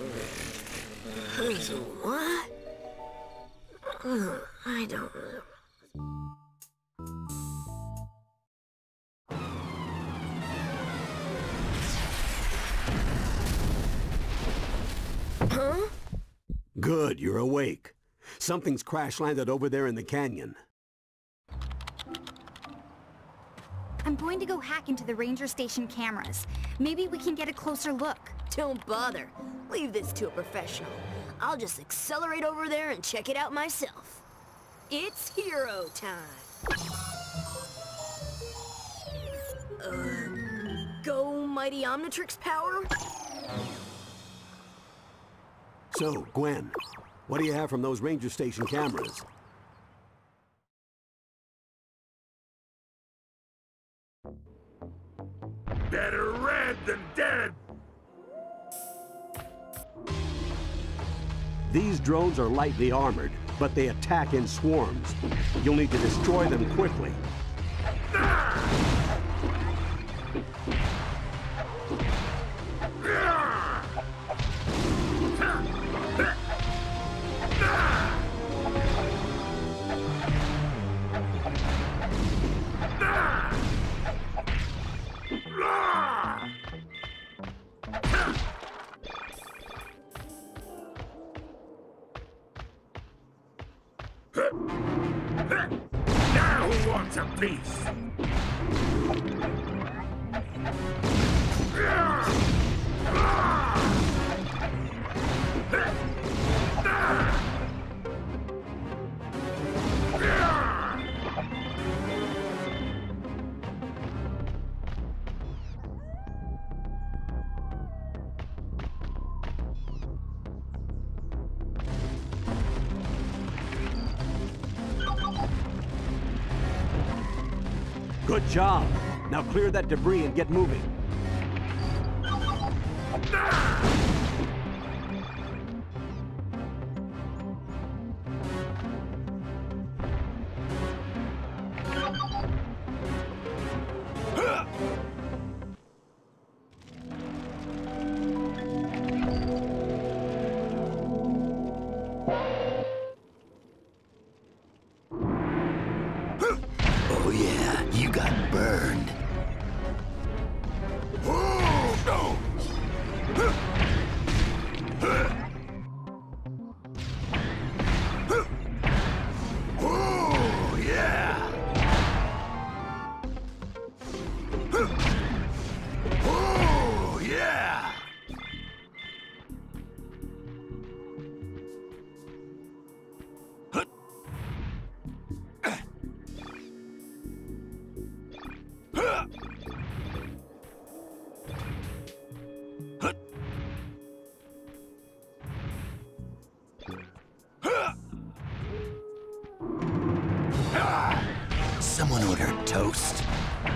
So what? I don't know. Huh? Good, you're awake. Something's crash-landed over there in the canyon. I'm going to go hack into the ranger station cameras. Maybe we can get a closer look. Don't bother. Leave this to a professional. I'll just accelerate over there and check it out myself. It's hero time. Go mighty Omnitrix power? So, Gwen, what do you have from those ranger station cameras? Better red than dead! These drones are lightly armored, but they attack in swarms. You'll need to destroy them quickly. Now who wants a piece? Good job. Now clear that debris and get moving. Oh yeah, you got burned. Oh yeah. Oh yeah. Someone ordered toast.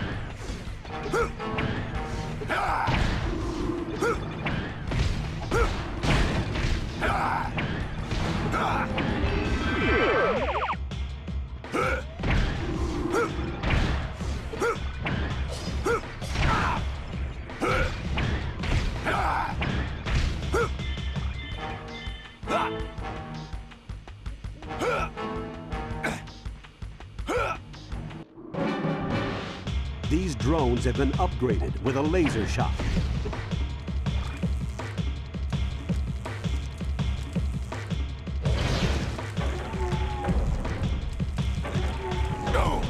These drones have been upgraded with a laser shot. Go.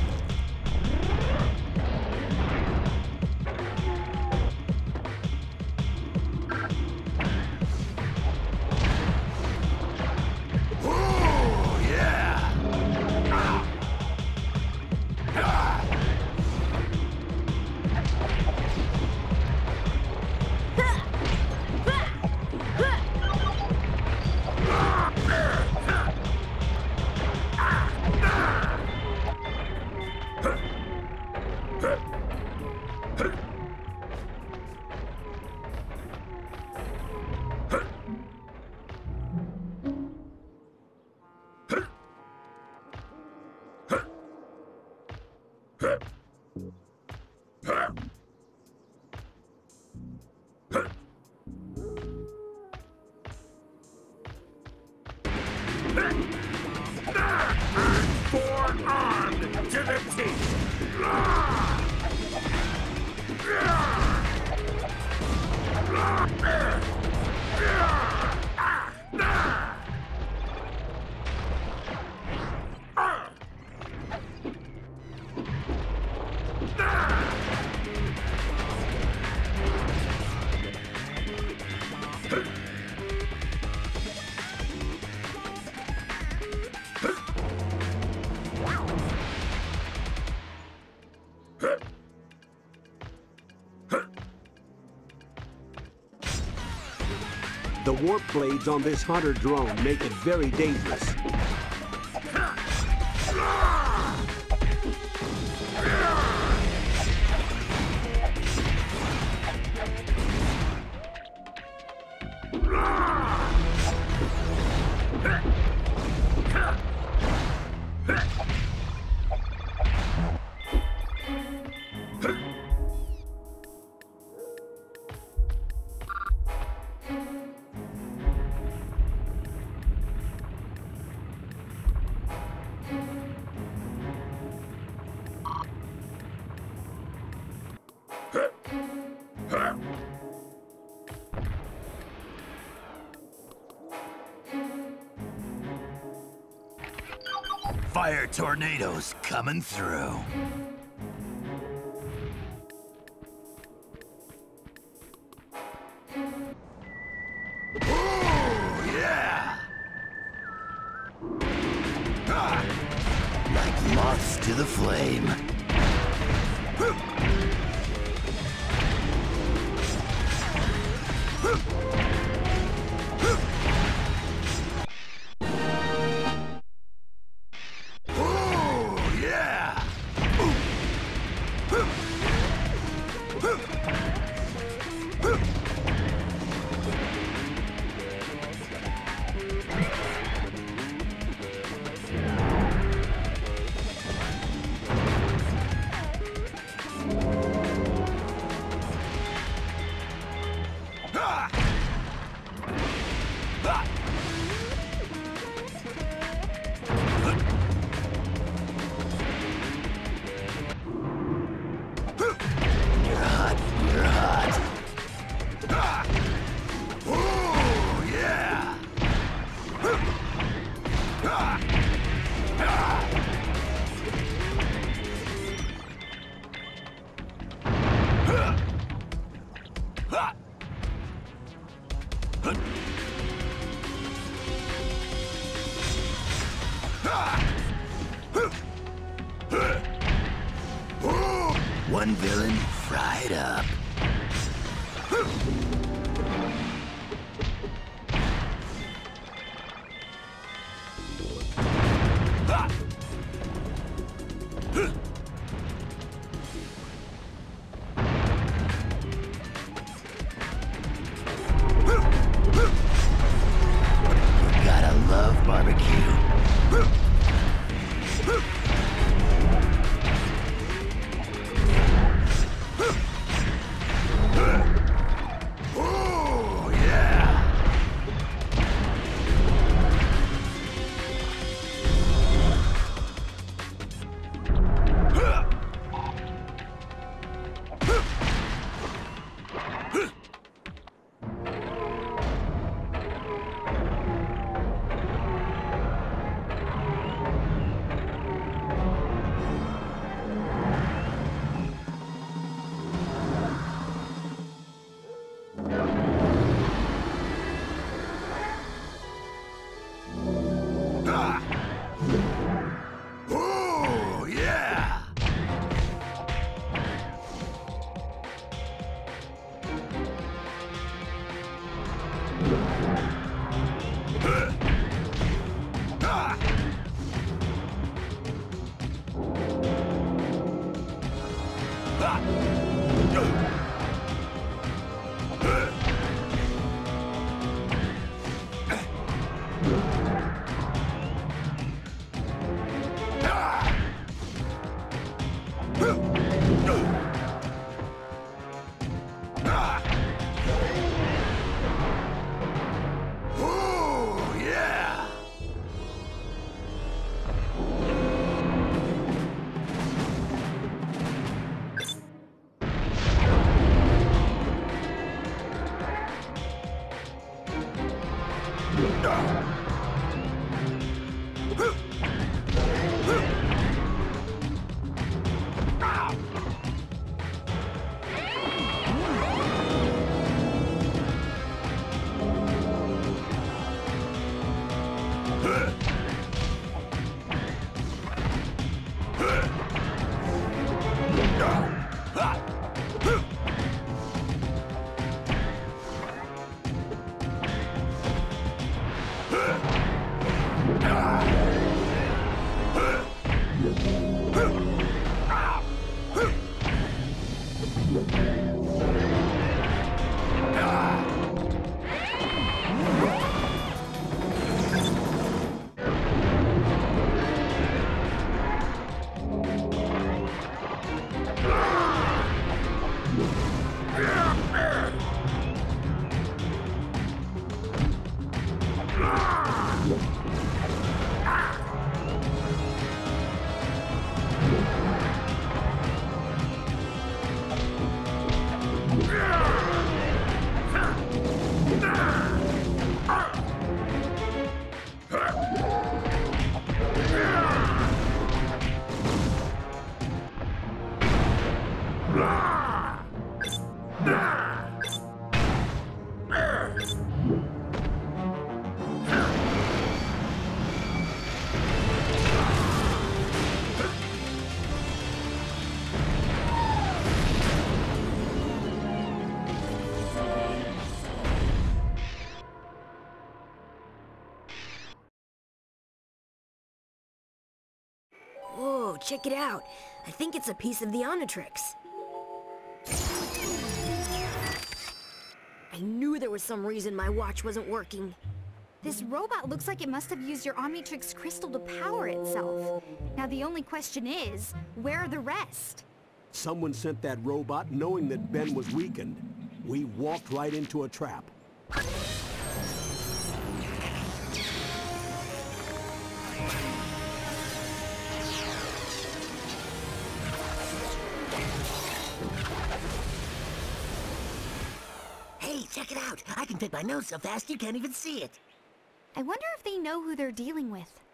Oh yeah. teeth! The warp blades on this hunter drone make it very dangerous. Fire tornadoes coming through. Ooh, yeah! Ah, like moths to the flame. One villain fried up. Gotta love barbecue. Whoa, check it out. I think it's a piece of the Omnitrix. I knew there was some reason my watch wasn't working. This robot looks like it must have used your Omnitrix crystal to power itself. Now the only question is, where are the rest? Someone sent that robot knowing that Ben was weakened. We walked right into a trap. Hey, check it out. I can pick my nose so fast you can't even see it. I wonder if they know who they're dealing with.